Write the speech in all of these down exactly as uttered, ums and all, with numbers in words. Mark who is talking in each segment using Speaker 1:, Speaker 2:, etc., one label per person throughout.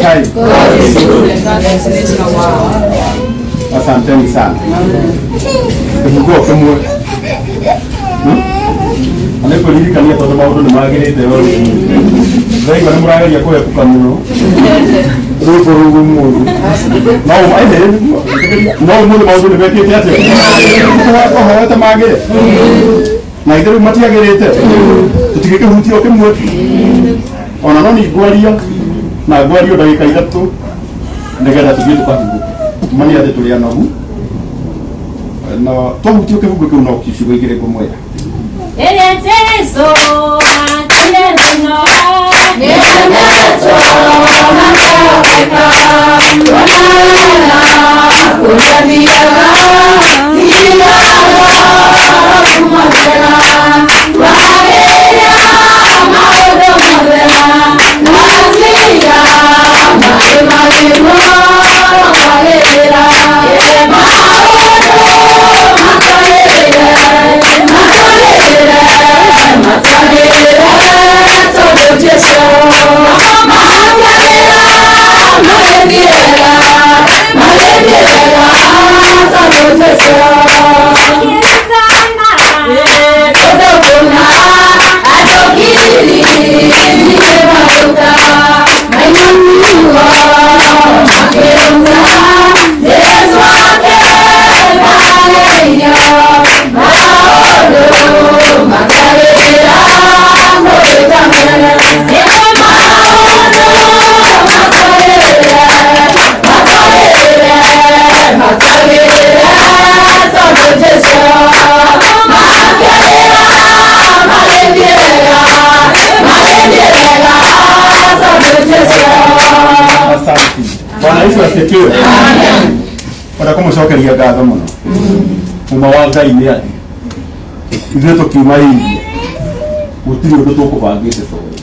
Speaker 1: Kai. Asanteni sana. Mungu akamwe. Alepo lili kania todo maodo ni magirite yori. Zai kwa murage yako ya kukamuno. Rupo rungu mungu. Nao maide. Nao mungu maodo ni beki tiate. Kwa hawa ta magire. Na idero mati agirite. Tutigeke huti okemwe. Ona no ni gwaria. Na gwario ndagika ithatu. Ndigenda tuthie tukahuruke. Mani ate tuli anagu. Na tomuti okevuga ke uno kicigo igire kumwera.
Speaker 2: Eleteso matileno
Speaker 3: Nenato makapeka Wanala Kujabiaga Zilala Kumadela Waheya Maodo Madela Nazia Mahimalimo Waheya Maodo Makalele Makalele Makalele Todo Jesu Makalele Malediela Malediela Todo Jesu Todo Kuna Adokili Nimewaruka Mainamua Makelunga Yesu wake Maleya Maodo Makalera Moja Makalera Maodo Makalera Makalera Makalera Todo Jesu Makalera Malediela Malediela Todo Jesu.
Speaker 1: Asante. Bwana Yesu asifiwe. Amen. Ora como shokeria gatho muno. Uma wa Ngai ni ati. Ithuĩ tũkiuma India. Gũtirĩ ũndũ tũkũbangĩte tũĩ.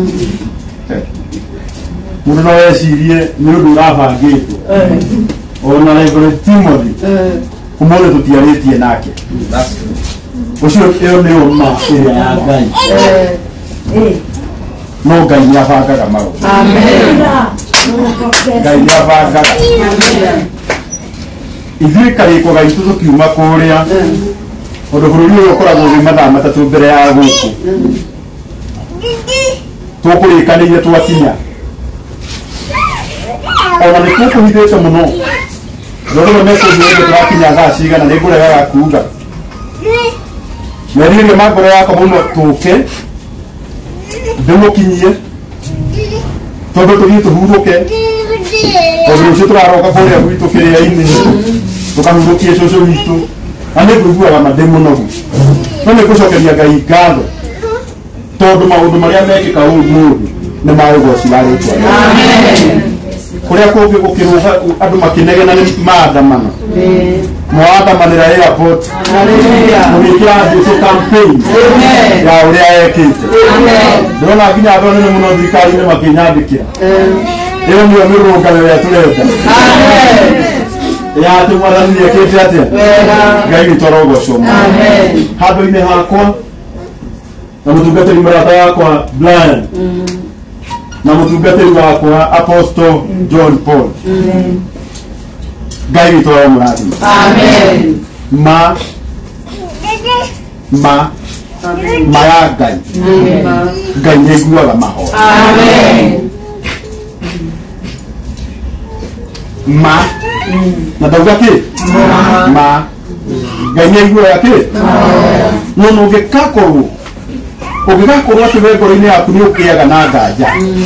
Speaker 1: Mũndũ no ecirie nĩ ũndũ ũrabangĩtwo. Ona Reverend Timothy. Ũmũthĩ tũtiarĩtie nake. Ũcio ĩyo nĩ ũma ĩrĩa ya Ngai. No Ngai nĩ abangaga maũndũ. Amen. Ngai nĩ abangaga. Ithuĩ karĩko gaitũ tũkiuma kũrĩa. Ũndũ bũrũri ũyũ ũkoragwo wĩ mathaa matatũ mbere ya gũkũ. Tũkũrĩkanĩire twakinya. Ona nĩ tũkũhithĩte mũno. Rũrĩrĩ mekũnjĩrĩire twakinya thaa cigana nĩ ngũregaga kuuga. Meririe mangoro yakwa mũno tũke. Ndĩmũkinyie. Tondũ tũthiĩ tũhurũke. Tondũ rũciũ tũraroka kũrĩa gwitũ kĩrĩa-inĩ. Tũkahurũkie cũcũ witũ. Na nĩ ngũiguaga ma ndĩ mũnogu. No nĩ ngũcokeria Ngai ngatho. Tondũ maũndũ marĩa mekĩka ũmũthĩ nĩ ma ũgooci wa rĩĩtwa rĩake. Kũrĩa kũngĩ gũkĩrũga andũ makĩnegena nĩ maandamano. Mwaandamanĩra airport. Mũgĩkĩra Jesũ campaign ya ũrĩa ekĩte. Ndĩrona nginya andũ anene mũno thirikari-inĩ makĩnyandĩkĩra. Ĩyo nĩyo mĩrũrũngano ĩrĩa tũrenda. Ya atĩ mwathani nĩekĩte atĩa? Ngai witũ arogocwo mũno. Handũ-inĩ hakwa na mũtungatĩri mũrata wakwa Brian na mũtungatĩri wakwa Apostle John Paul. Ngai witũ aromũrathima. Ma ma ma ya Ngai. Ngai nĩaiguaga mahoya. Ma na ndauga kĩ? Ma Ngai nĩaiguaga kĩ? No ũngĩgakorwo ũngĩgakorwo atĩ we ngoro-inĩ yaku nĩ ũkĩaga na nganja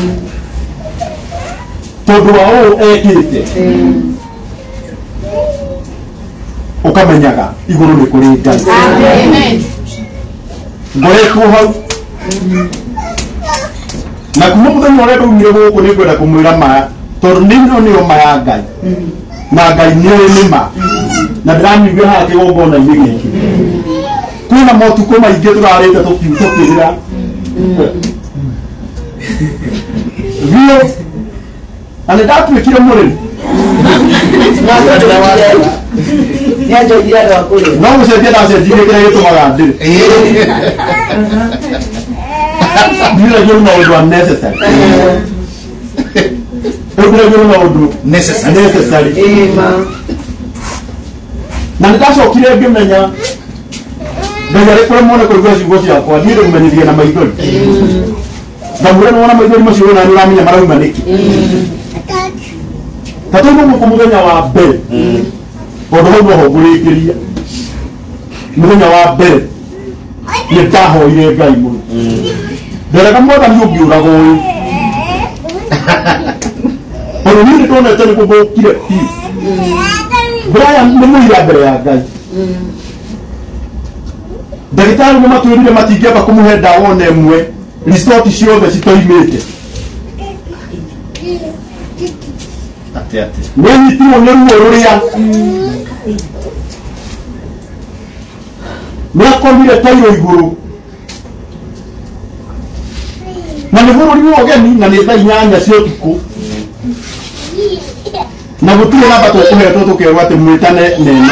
Speaker 1: tondũ wa ũũ ekĩte ũkamenyaga igũrũ nĩ kũrĩ Ngai. Ngoretwo hau na kuma mũthenya ũrĩa ndaumire gũkũ nĩ ngwenda kũmwĩra maya tondũ nĩno nĩyo ma ya Ngai na Ngai nĩoĩ nĩ ma na ndĩramĩigua haha kĩgongona-inĩ gĩkĩ. Kwĩna motukũ maingĩ tũrarĩte tũkĩrĩra biũ na nĩ ndatuĩkire mũrĩmi. No gũcenjia ndacenjirie kĩrĩa gĩtũmaga ndĩrĩ. Ndiragia maũndũ unnecessary. ũndũragĩrwo na ũndũ necessary na nĩndacokire ngĩmenya Ngai arĩ kũrĩa mwana kũigua ciugo ciakwa niĩ ndĩmumenyithia na maithori ngamwĩra nĩ wona maithori macio na nĩ ũramenya marauma nĩkĩ ta tũigua gũkũ mũthenya wa mbere tondũ hau noho ngũrĩkĩria mũthenya wa mbere nĩ ndahoire Ngai mũno nderega mwathani ũngĩũraga ũyũ tondũ niĩ nĩndonete nĩ gũthũkire peace Brian nĩ mũira mbere ya Ngai ndagĩtarĩ nĩ matwĩrire matingĩamba kũmũhe ndawa ona ĩmwe restoti ciothe citoimĩte nĩ anyitirwo nĩ ruo rũrĩa nĩ akomire tairo igũrũ na nĩ bũrũri wa ũgeni na nĩ thaa inyanya cia ũtukũ na gũtirĩ namba twakũhetwo tũkerwo atĩ mwĩtane neno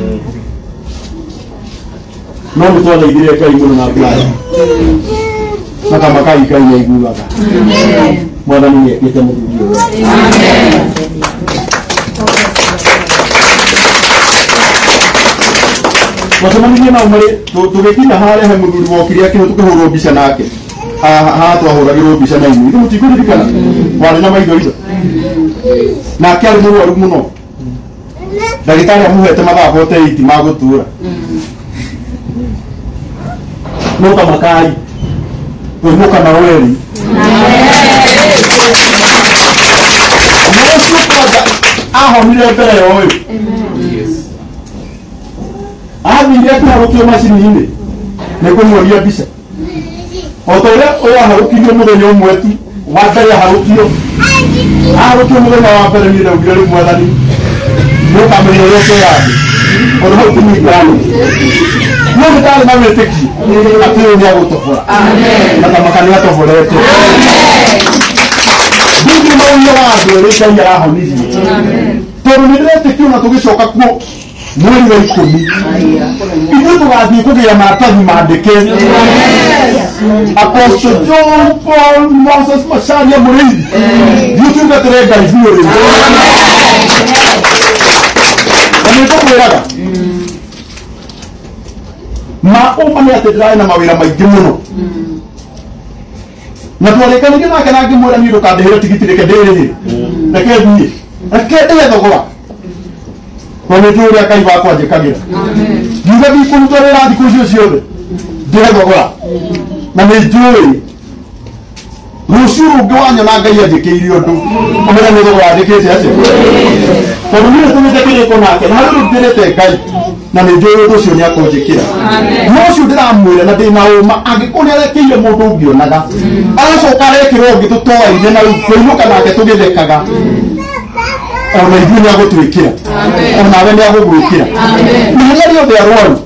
Speaker 1: no nĩ twathaithire Ngai mũno na Brian na kama Ngai Ngai nĩaiguaga mwathani nĩekĩte mũthuri ũyũ twacemanirie nao marĩ tũgĩkinya harĩa he mũthuri wokire akĩhwo tũkĩhũrwo mbica nake haha twahũragĩrwo mbica na inyuĩ mũtikũririkana warĩ na maithori nake arĩ mũrwaru mũno ndagĩtarĩ amũhete mathaa forty eight ma gũtũũra no kamakai tũinũka na weri mũcio kwanza ahonire mbere ya ũyũ athire akĩharũkio macini-inĩ nĩngũmuonia mbica o ta ũrĩa ũyũ aharũkirio mũthenya ũmwe tu wa mbere aharũkio aharũkio mũthenya wa mbere niĩ ndaugire rĩu mwathani nĩũkamenya ũrĩa ũkeyandĩ tondũ hau kũnyingana no nĩ ndarĩ na wĩtĩkio atĩ ũyũ nĩagũtobora na tamaka nĩatoborete ndingĩ mauria wa andũ erĩ Ngai arahonirie tondũ nĩndĩretĩkio na tũgĩcoka kuo mweri wa ikũmi ithuĩ tũgathiĩ kũgĩa maratathi mandĩke Apostle John Paul Moses Macharia Mũrĩithi thiĩ tungatĩre Ngai biũ rĩu na nĩtũkwĩraga ma ũma nĩ atĩ ndĩrarĩ na mawĩra maingĩ mũno na twarĩkanĩire nake na ngĩmwĩra niĩ ndũkandĩhĩre tigiti reke ndĩrĩhĩre reke thiĩ reke ndĩhe thogora tondũ nĩnjũĩ ũrĩa Ngai wakwa njĩkagĩra ngiuga ndikũruta wĩra thikũ icio ciothe ndĩhe thogora na nĩnjũĩ rũciũ rũngĩ wanyona Ngai anjĩkĩire ũndũ ũmenya nĩ thogora njĩkĩte atĩa tondũ niĩ nĩtũmĩte kĩrĩko nake na harĩ rũndĩrĩte Ngai na nĩnjũĩ ũndũ ũcio nĩakũnjĩkĩra no ũcio ndĩramwĩra na ndĩna ũma angĩkorwo nĩarekeire mũndũ ũngĩonaga aracoka arekĩra ũngĩ tũtoaine na kũinũka nake tũgĩthekaga ona ithuĩ nĩagũtwĩkĩra onawe nĩagũgwĩkĩra na harĩa rĩothe arwaru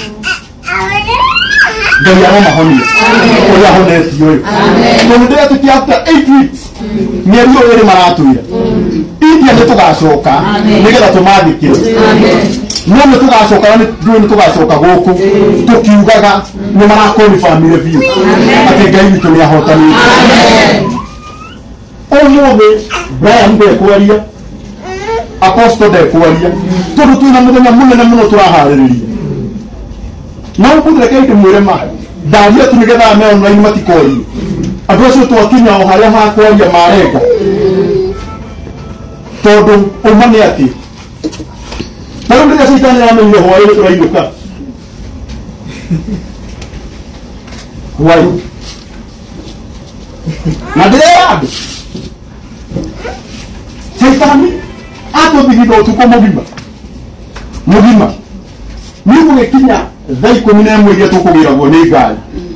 Speaker 1: Ngai aromahonia ũrĩa ahonetie ũyũ tondũ ndĩretĩkia after eight weeks mĩeri ĩyo ĩrĩ maratwĩra India nĩtũgacoka nĩgetha tũmathĩkĩre no nĩtũgacoka nĩtũĩ nĩtũgacoka gũkũ tũkiugaga nĩ marakonifamire biũ atĩ Ngai witũ nĩahotanĩte ũmũthĩ Brian ndekwaria Apostle ndekwaria tondũ twĩna mũthenya mũnene mũno tũraharĩrĩria no ũkũreke ndĩmwĩre ma ndaria tu nĩgetha me online matikorie andũ acio twakinya o harĩa hakwaria marenga tondũ ũma nĩ atĩ na rĩu rĩrĩa caitani aramenyire hwaĩ tũrainũka hwaĩ na ndĩrera andũ caitani atũthigitha ũtukũ mũgima mũgima nĩ gũgĩkinya thaa ikũmi na ĩmwe iria tũkũgĩragwo nĩ ngari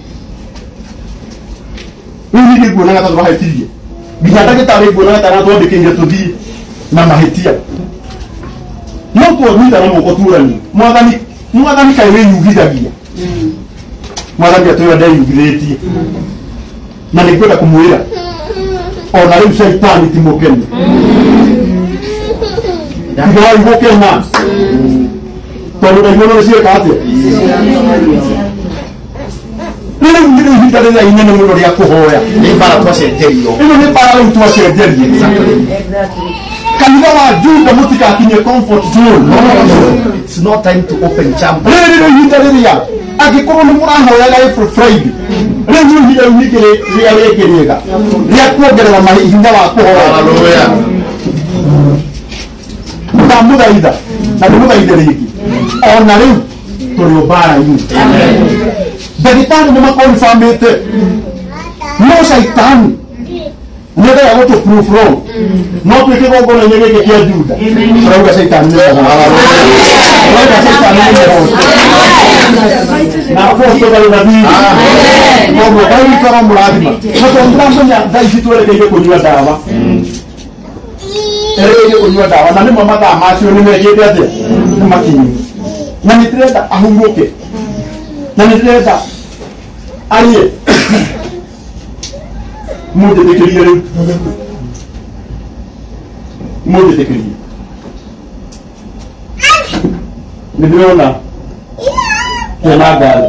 Speaker 1: rĩu ningĩ nguonaga ta tũrahĩtirie nginya ndagĩtarĩ nguonaga ta natwandĩkĩire tũthiĩ na mahĩtia no twanyita na moko tuũrani mwathani mwathani kaĩ wĩyugithagia mwathani atwĩra ndeyugithĩtie na nĩngwenda kũmwĩra ona rĩu caitani ti mũkenu tiga waigũkena tondũ ndaimono nĩciĩka atĩa Nini ngire hinda rĩrĩa inene mũno rĩa kũhoya.
Speaker 4: Nĩ bara twacenjerio.
Speaker 1: Ĩno nĩ bara rĩu twacenjerie. Kanitha wa Juda mũtikakinye comfort zone.
Speaker 4: It's not time to open chamber.
Speaker 1: Rĩrĩ rĩu hinda rĩrĩa angĩkorwo nĩ mũrahoyaga every Friday. Rĩu hinda rĩu rĩngĩ rĩrĩa rĩngĩ rĩega rĩa kuongerera mahinda wa kũhoya.
Speaker 4: Hallelujah.
Speaker 1: Ndamũthaitha na ndĩmũthaithe rĩngĩ. Ona rĩu tũrĩ mbara-inĩ. Ndagĩtarĩ nĩ makonfirmĩte no Shaitani nĩendaga gũtũ proof wrong. No twĩke gongona-inĩ gĩkĩ kĩa Juda. Turauga Shaitani nĩ mũhoya. Turauga Shaitani nĩ mũhoya. Na aposto bali na thiri. Koguo Ngai ikara mũrathima. Na tũngĩramenya thaa ici twerekeire kũnyua ndawa. Erekeire kũnyua ndawa na nĩmo mathaa macio nĩmegĩte atĩa nĩ makinyu. Na nĩtũrenda ahurũke. Na nĩtũrenda arie mũndĩtĩkĩrie rĩu mũndĩtĩkĩrie nĩndĩrona kena ngari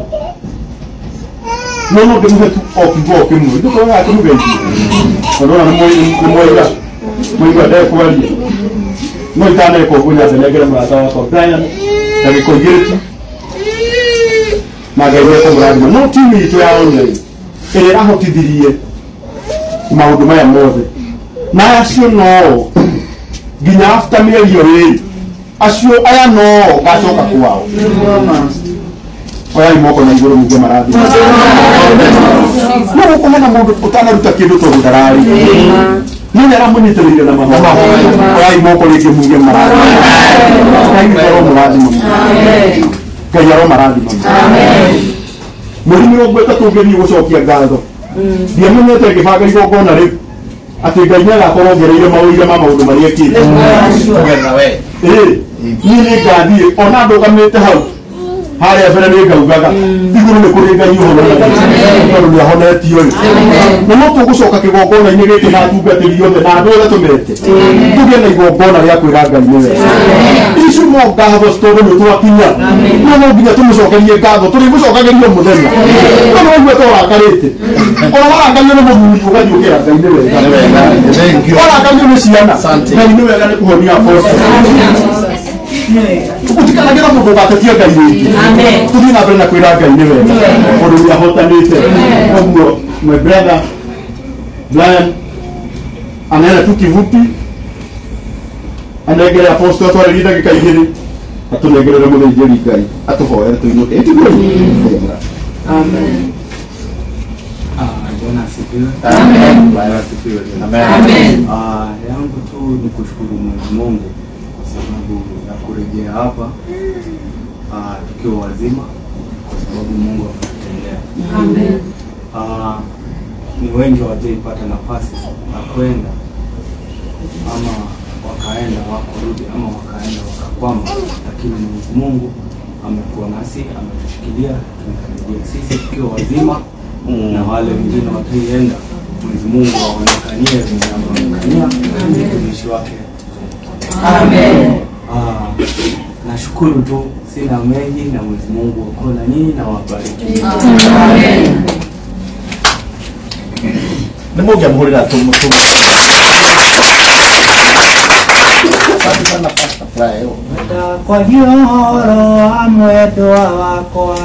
Speaker 1: no no ngĩmũhe tu o kiugo kĩmwe ndũkoraga kĩmũgeithie ndona nĩ mwega mwega ndekwaria no itaneka ũguo nyacenengere mũrata wakwa Brian ndagĩka igĩrĩ tu na Ngai nĩekũmũrathima. No timu itũ ya online ĩrĩa ĩrahotithirie maũndũ maya mothe na acio no nginya after mĩeri ĩyo ĩrĩ acio aya no gacoka kwao. Oyai moko na igũrũ muge marathima. No gũkũ hena mũndũ ũtanaruta kĩndũ tondũ ndarari no nĩaramũnyitĩrĩire na mahoya. Oyai moko rĩngĩ muge marathima. Ngai nĩkorwo mũrathima. Ngai aroma marathima. Mweri mĩrongo ĩtatũ ũngĩthiĩ gũcokia ngatho ndiamenyete ngĩbanga igongona rĩu atĩ Ngai nĩagakorwo ongereire mawĩira ma maũndũ marĩa ekĩte. Ĩĩ niĩ nĩngathiĩ ona ndũgamĩte hau harĩa mbere nĩngaugaga igũrũ nĩ kũrĩ Ngai ũhonaga tondũ nĩahonetio rĩ. Na no tũgũcoka kĩgongona-inĩ gĩkĩ na atungatĩri othe na andũ othe tũmete tũgĩe na igongona rĩa kwĩra Ngai nĩ wega. Ici no ngatho tondũ nĩtwakinya no no nginya tũmũcokerie ngatho tũrĩmũcokagĩrio mũthenya tondũ ũguo tũrakarĩte ona warakario nĩ mũthuri ũgathiũkĩra Ngai nĩ wega. Warakario nĩ ciana Ngai nĩ wega nĩ kũhonia aposto. Tukutikanagira mũndũ ũgatetia Ngai rĩngĩ. Tuthiĩ na mbere na kwĩra Ngai nĩ wega ũndũ ũrĩa ahotanĩte. Koguo my brother Brian anaenda tu kivuti anegere aposto atwarĩrie ndagĩka igĩrĩ atũnengerere mũthĩnjĩri Ngai atũhoere tũinũke.
Speaker 5: Amen. Bwana asifiwe.
Speaker 4: Amen.
Speaker 5: Bwana asifiwe.
Speaker 4: Amen.
Speaker 5: Ah, yangu tu ni kushukuru Mwenyezi Mungu kwa sababu ya kurejea hapa ah tukiwa wazima kwa sababu Mungu ametutendea.
Speaker 2: Amen.
Speaker 5: Ah, ni wengi hawajaipata nafasi na kwenda ama wakaenda wakurudi ama wakaenda wakakwama, lakini Mwenyezi Mungu amekuwa nasi, ametushikilia, tumekaribia sisi tukiwa wazima. Mm. Na wale wengine wakienda Mwenyezi Mungu aonekanie vile anaonekania mtumishi wake.
Speaker 2: Amen.
Speaker 5: Ah, nashukuru tu, sina mengi, na Mwenyezi Mungu wako na nyinyi na wabariki.
Speaker 2: Amen.
Speaker 4: Nĩ mũngĩa mũhũrĩra tũmũtũmũ.
Speaker 6: Kwa hioro amwendwa wakwa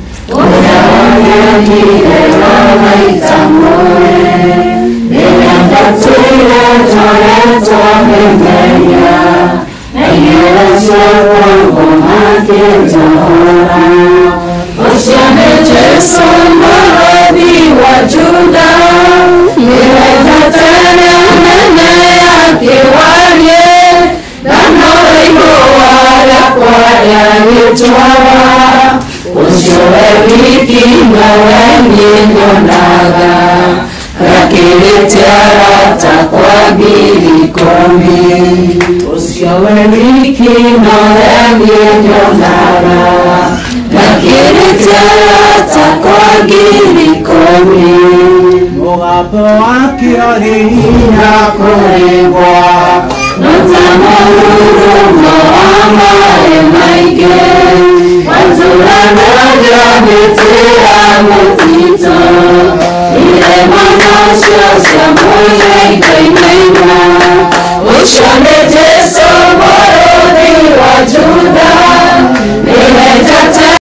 Speaker 6: Mugambo wakio nĩ hinya kũrĩgwo
Speaker 3: Wazuranaja miti ya mutito ucio nĩ